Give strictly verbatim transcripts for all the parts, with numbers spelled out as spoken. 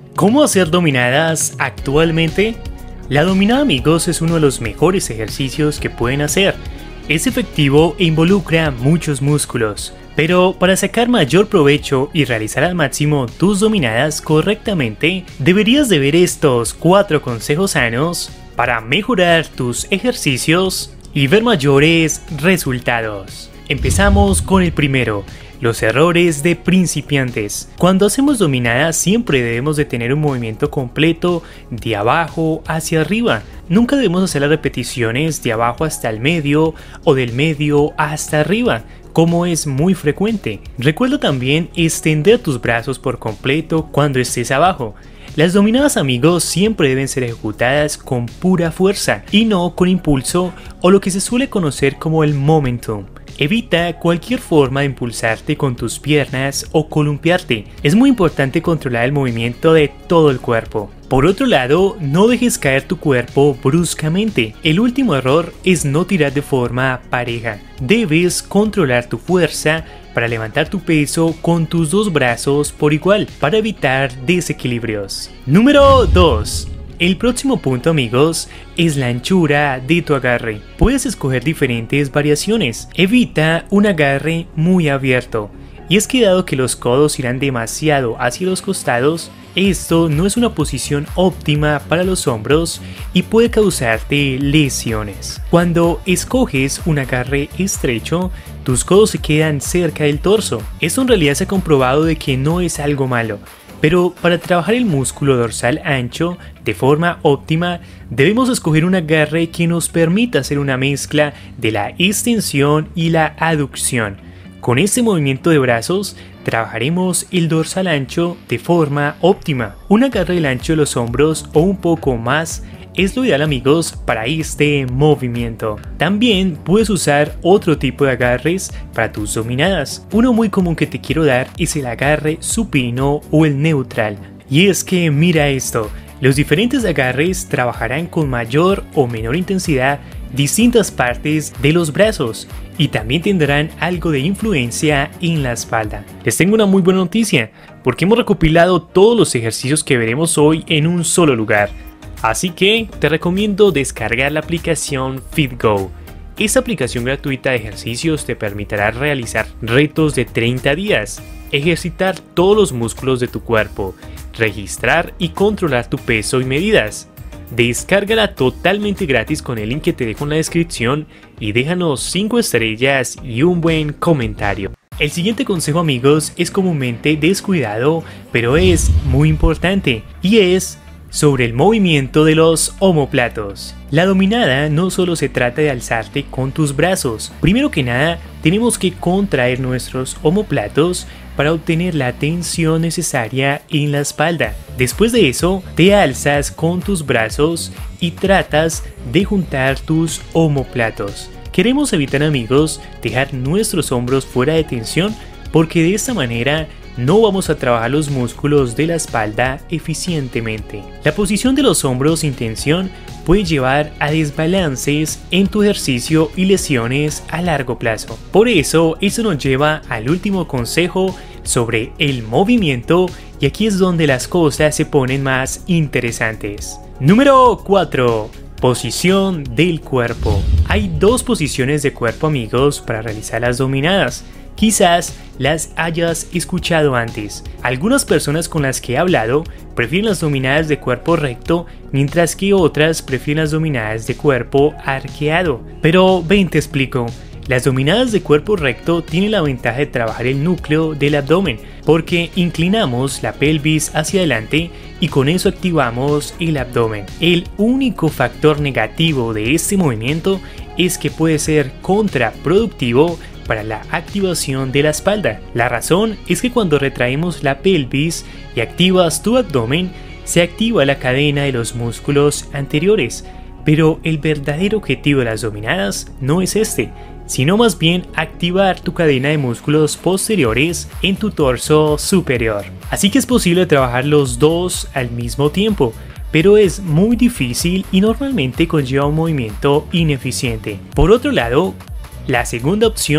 ¿Cómo hacer dominadas actualmente? La dominada, amigos, es uno de los mejores ejercicios que pueden hacer. Es efectivo e involucra muchos músculos, pero para sacar mayor provecho y realizar al máximo tus dominadas correctamente, deberías de ver estos cuatro consejos sanos para mejorar tus ejercicios y ver mayores resultados. Empezamos con el primero. Los errores de principiantes. Cuando hacemos dominadas siempre debemos de tener un movimiento completo de abajo hacia arriba. Nunca debemos hacer las repeticiones de abajo hasta el medio o del medio hasta arriba, como es muy frecuente. Recuerda también extender tus brazos por completo cuando estés abajo. Las dominadas, amigos, siempre deben ser ejecutadas con pura fuerza y no con impulso o lo que se suele conocer como el momentum. Evita cualquier forma de impulsarte con tus piernas o columpiarte. Es muy importante controlar el movimiento de todo el cuerpo. Por otro lado, no dejes caer tu cuerpo bruscamente. El último error es no tirar de forma pareja. Debes controlar tu fuerza para levantar tu peso con tus dos brazos por igual, para evitar desequilibrios. Número dos. El próximo punto, amigos, es la anchura de tu agarre. Puedes escoger diferentes variaciones. Evita un agarre muy abierto. Y es que dado que los codos irán demasiado hacia los costados, esto no es una posición óptima para los hombros y puede causarte lesiones. Cuando escoges un agarre estrecho, tus codos se quedan cerca del torso. Esto en realidad se ha comprobado de que no es algo malo. Pero para trabajar el músculo dorsal ancho de forma óptima, debemos escoger un agarre que nos permita hacer una mezcla de la extensión y la aducción. Con este movimiento de brazos, trabajaremos el dorsal ancho de forma óptima. Un agarre del ancho de los hombros o un poco más es lo ideal, amigos, para este movimiento. También puedes usar otro tipo de agarres para tus dominadas. Uno muy común que te quiero dar es el agarre supino o el neutral. Y es que mira esto, los diferentes agarres trabajarán con mayor o menor intensidad distintas partes de los brazos y también tendrán algo de influencia en la espalda. Les tengo una muy buena noticia, porque hemos recopilado todos los ejercicios que veremos hoy en un solo lugar. Así que te recomiendo descargar la aplicación FitGo. Esta aplicación gratuita de ejercicios te permitirá realizar retos de treinta días, ejercitar todos los músculos de tu cuerpo, registrar y controlar tu peso y medidas. Descárgala totalmente gratis con el link que te dejo en la descripción y déjanos cinco estrellas y un buen comentario. El siguiente consejo, amigos, es comúnmente descuidado, pero es muy importante y es sobre el movimiento de los omóplatos. La dominada no solo se trata de alzarte con tus brazos. Primero que nada, tenemos que contraer nuestros omóplatos para obtener la tensión necesaria en la espalda. Después de eso, te alzas con tus brazos y tratas de juntar tus omóplatos. Queremos evitar, amigos, dejar nuestros hombros fuera de tensión, porque de esta manera no vamos a trabajar los músculos de la espalda eficientemente. La posición de los hombros sin tensión puede llevar a desbalances en tu ejercicio y lesiones a largo plazo. Por eso, eso nos lleva al último consejo sobre el movimiento, y aquí es donde las cosas se ponen más interesantes. Número cuatro. Posición del cuerpo. Hay dos posiciones de cuerpo, amigos, para realizar las dominadas. Quizás las hayas escuchado antes. Algunas personas con las que he hablado prefieren las dominadas de cuerpo recto, mientras que otras prefieren las dominadas de cuerpo arqueado. Pero ven, te explico. Las dominadas de cuerpo recto tienen la ventaja de trabajar el núcleo del abdomen, porque inclinamos la pelvis hacia adelante y con eso activamos el abdomen. El único factor negativo de este movimiento es que puede ser contraproductivo para la activación de la espalda. La razón es que cuando retraemos la pelvis y activas tu abdomen, se activa la cadena de los músculos anteriores, pero el verdadero objetivo de las dominadas no es este, sino más bien activar tu cadena de músculos posteriores en tu torso superior. Así que es posible trabajar los dos al mismo tiempo, pero es muy difícil y normalmente conlleva un movimiento ineficiente. Por otro lado, la segunda opción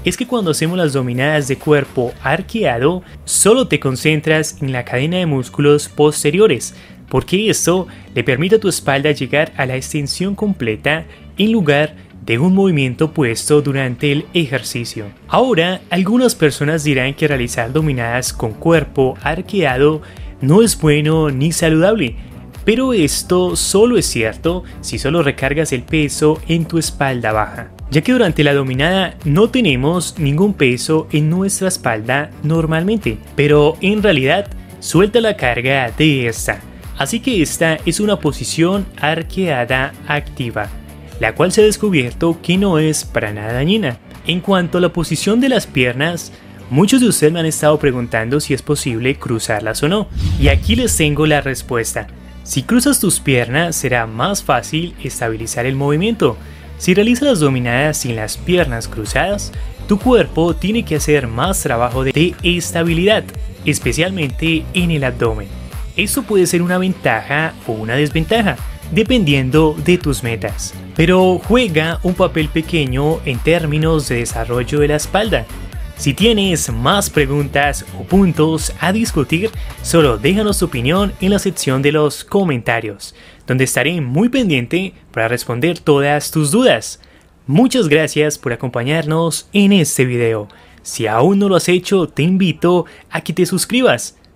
es que cuando hacemos las dominadas de cuerpo arqueado, solo te concentras en la cadena de músculos posteriores, porque esto le permite a tu espalda llegar a la extensión completa en lugar de un movimiento puesto durante el ejercicio. Ahora, algunas personas dirán que realizar dominadas con cuerpo arqueado no es bueno ni saludable, pero esto solo es cierto si solo recargas el peso en tu espalda baja, ya que durante la dominada no tenemos ningún peso en nuestra espalda normalmente, pero en realidad suelta la carga de esta. Así que esta es una posición arqueada activa, la cual se ha descubierto que no es para nada dañina. En cuanto a la posición de las piernas, muchos de ustedes me han estado preguntando si es posible cruzarlas o no, y aquí les tengo la respuesta. Si cruzas tus piernas será más fácil estabilizar el movimiento. Si realizas las dominadas sin las piernas cruzadas, tu cuerpo tiene que hacer más trabajo de estabilidad, especialmente en el abdomen. Esto puede ser una ventaja o una desventaja, dependiendo de tus metas, pero juega un papel pequeño en términos de desarrollo de la espalda. Si tienes más preguntas o puntos a discutir, solo déjanos tu opinión en la sección de los comentarios, donde estaré muy pendiente para responder todas tus dudas. Muchas gracias por acompañarnos en este video. Si aún no lo has hecho, te invito a que te suscribas